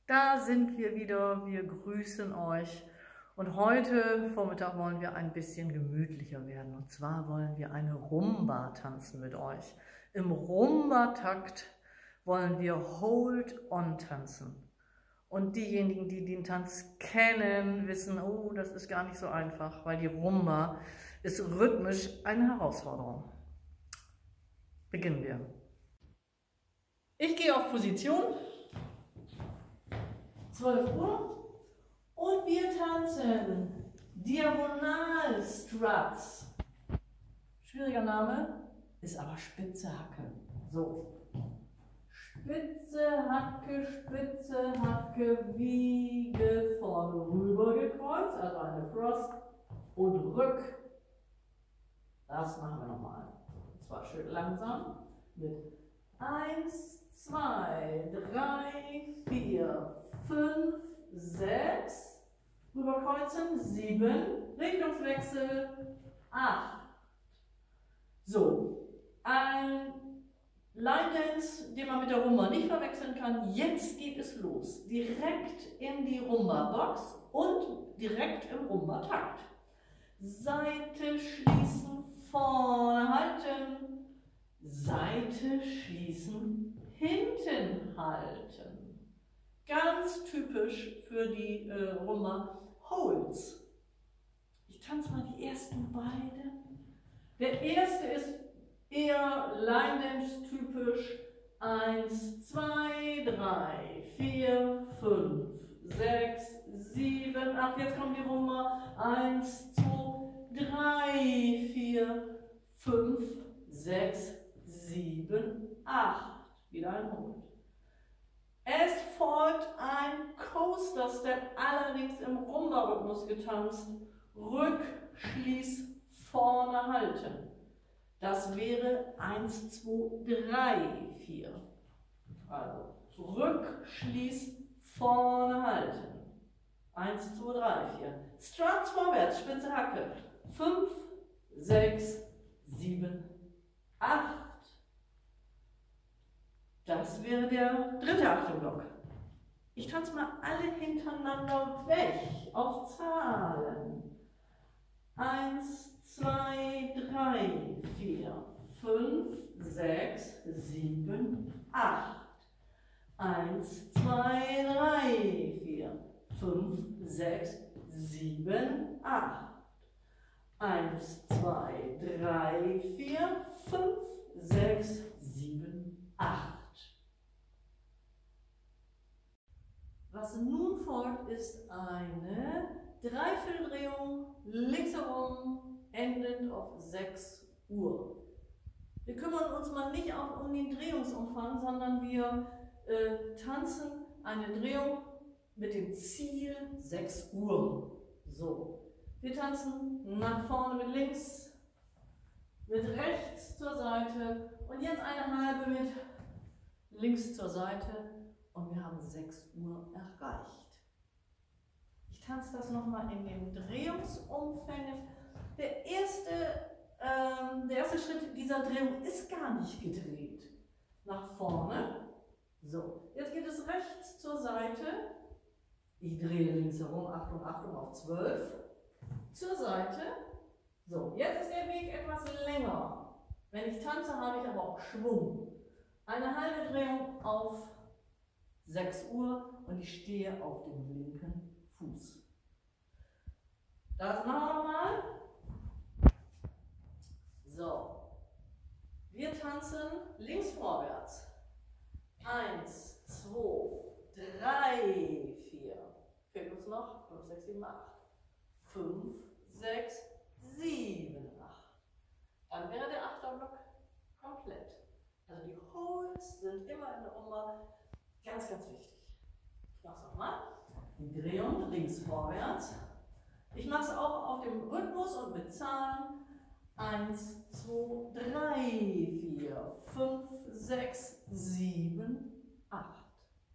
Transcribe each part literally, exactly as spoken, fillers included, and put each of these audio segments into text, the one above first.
Da sind wir wieder, wir grüßen euch und heute Vormittag wollen wir ein bisschen gemütlicher werden und zwar wollen wir eine Rumba tanzen mit euch. Im Rumba-Takt wollen wir Hold On tanzen und diejenigen, die den Tanz kennen, wissen, oh, das ist gar nicht so einfach, weil die Rumba ist rhythmisch eine Herausforderung. Beginnen wir. Ich gehe auf Position. zwölf Uhr und wir tanzen Diagonal Struts. Schwieriger Name, ist aber spitze Hacke. So. Spitze Hacke, spitze Hacke, Wiege vorne rüber gekreuzt, also eine Cross und Rück. Das machen wir nochmal. Und zwar schön langsam mit eins, zwei, drei, vier, fünf, sechs, rüberkreuzen, sieben, Richtungswechsel, acht. So, ein Line Dance, den man mit der Rumba nicht verwechseln kann. Jetzt geht es los. Direkt in die Rumba-Box und direkt im Rumba-Takt. Seite schließen, vorne halten, Seite schließen, hinten halten. Ganz typisch für die äh, Rumba Holds. Ich tanze mal die ersten beiden. Der erste ist eher Line Dance typisch. Eins, zwei, drei, vier, fünf, sechs, sieben, acht. Jetzt kommt die Rumba. Eins, zwei, drei, vier, fünf, sechs, sieben, acht. Wieder ein Hold. Es folgt ein Coaster Step, allerdings im Rumba-Rhythmus getanzt. Rück, schließ, vorne halten. Das wäre eins, zwei, drei, vier. Also Rück, schließ, vorne halten. eins, zwei, drei, vier. Struts vorwärts, spitze Hacke. fünf, sechs, sieben, acht. Das wäre der dritte Achtelblock. Ich tanze mal alle hintereinander weg auf Zahlen. eins, zwei, drei, vier, fünf, sechs, sieben, acht. eins, zwei, drei, vier, fünf, sechs, sieben, acht. eins, zwei, drei, vier, fünf, sechs, sieben, acht. Was nun folgt, ist eine Dreivierteldrehung links herum, endend auf sechs Uhr. Wir kümmern uns mal nicht auch um den Drehungsumfang, sondern wir äh, tanzen eine Drehung mit dem Ziel sechs Uhr. So, wir tanzen nach vorne mit links, mit rechts zur Seite und jetzt eine halbe mit links zur Seite. Und wir haben sechs Uhr erreicht. Ich tanze das nochmal in den Drehungsumfängen. Der erste, ähm, der erste Schritt dieser Drehung ist gar nicht gedreht. Nach vorne. So, jetzt geht es rechts zur Seite. Ich drehe links herum, Achtung, Achtung, auf zwölf. Zur Seite. So, jetzt ist der Weg etwas länger. Wenn ich tanze, habe ich aber auch Schwung. Eine halbe Drehung auf sechs Uhr und ich stehe auf dem linken Fuß. Das machen wir nochmal. So. Wir tanzen links vorwärts. Eins, zwei, drei, vier. Fehlt uns noch. fünf, sechs, sieben, acht. fünf, sechs, sieben, acht. Dann wäre der Achterblock komplett. Also die Holds sind immer in der Rumba ganz, ganz wichtig. Ich mache es nochmal. Die Drehung links vorwärts. Ich mache es auch auf dem Rhythmus und mit Zahlen. eins, zwei, drei, vier, fünf, sechs, sieben, acht.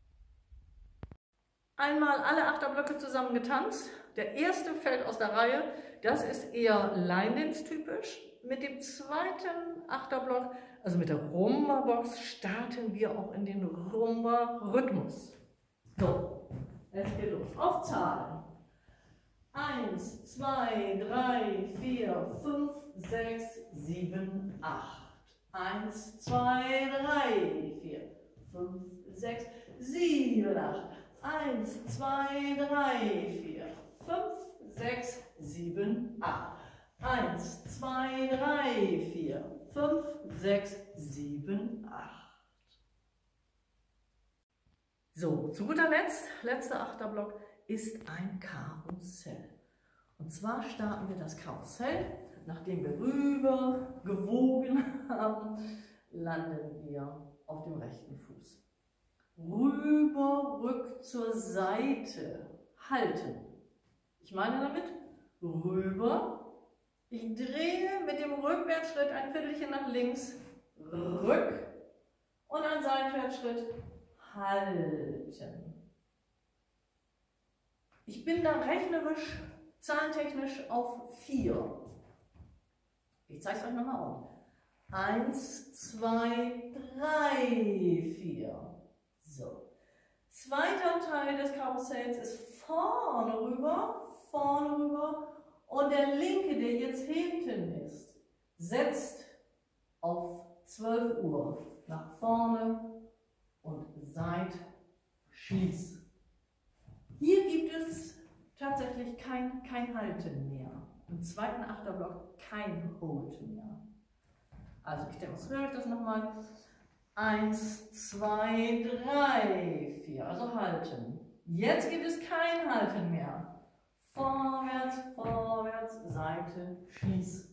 Einmal alle Achterblöcke zusammen getanzt. Der erste fällt aus der Reihe. Das ist eher Line Dance typisch. Mit dem zweiten Achterblock, also mit der Rumba-Box, starten wir auch in den Rumba-Rhythmus. So, Es geht los. Auf Zahlen. Eins, zwei, drei, vier, fünf, sechs, sieben, acht. Eins, zwei, drei, vier, fünf, sechs, sieben, acht. Eins, zwei, drei, vier, fünf, sechs, sieben, acht. Eins, zwei, drei, vier, fünf, sechs, sieben, acht. So, zu guter Letzt, letzter Achterblock, ist ein Karussell. Und zwar starten wir das Karussell, nachdem wir rüber gewogen haben, landen wir auf dem rechten Fuß. Rüber, rück zur Seite, halten. Ich meine damit rüber, ich drehe mit dem Rückwärtsschritt ein Viertelchen nach links, rück und ein Seitwärtsschritt, halten. Ich bin da rechnerisch, zahlentechnisch auf vier. Ich zeige es euch nochmal um. Eins, zwei, drei, vier. So. Zweiter Teil des Karussells ist vorne rüber, vorne rüber und der linke, der jetzt hinten ist, setzt auf zwölf Uhr nach vorne und Seit, Schließ. Hier gibt es tatsächlich kein, kein Halten mehr. Im zweiten Achterblock kein Hold mehr. Also ich demonstriere euch das nochmal. Eins, zwei, drei, vier. Also halten. Jetzt gibt es kein Halten mehr. Vorwärts, vorwärts, Seite, Schließ.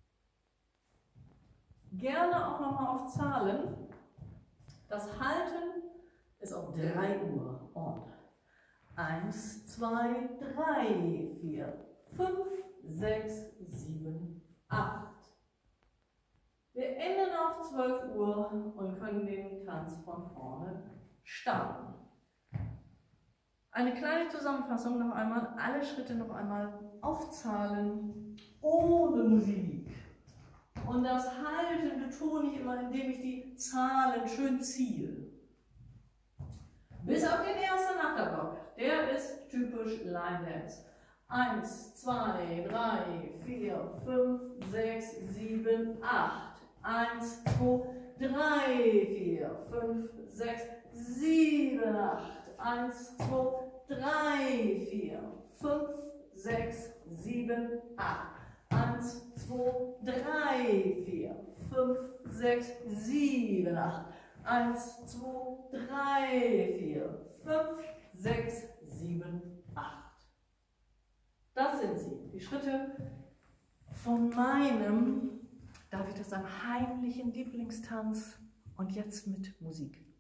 Gerne auch nochmal auf Zahlen. Das Halten ist auf drei Uhr. Und eins, zwei, drei, vier, fünf, sechs, sieben, acht. Wir enden auf zwölf Uhr und können den Tanz von vorne starten. Eine kleine Zusammenfassung noch einmal, alle Schritte noch einmal aufzahlen, ohne Musik. Und das Halten betone ich immer, indem ich die Zahlen schön ziehe. Bis auf den ersten Achterblock, der ist typisch Line Dance. Eins, zwei, drei, vier, fünf, sechs, sieben, acht. Eins, zwei, drei, vier, fünf, sechs, sieben, acht. Eins, zwei, drei, vier, fünf, sechs, sieben, acht. Eins, zwei, drei, vier, fünf, sechs, sieben, acht. Eins, zwei, drei, vier, fünf, sechs, sieben, acht. Das sind sie, die Schritte von meinem, darf ich das sagen, heimlichen Lieblingstanz und jetzt mit Musik.